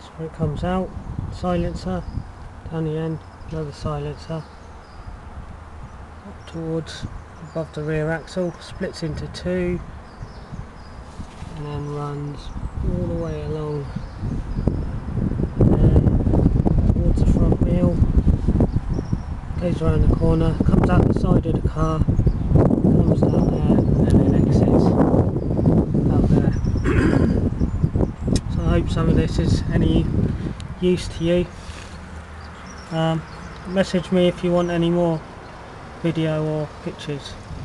where it comes out. Silencer down the end, another silencer up towards above the rear axle, splits into two and then runs all the way along towards the front wheel, goes around the corner, comes out the side of the car, comes down there and then exits out there. So I hope some of this is any use to you. Message me if you want any more video or pictures.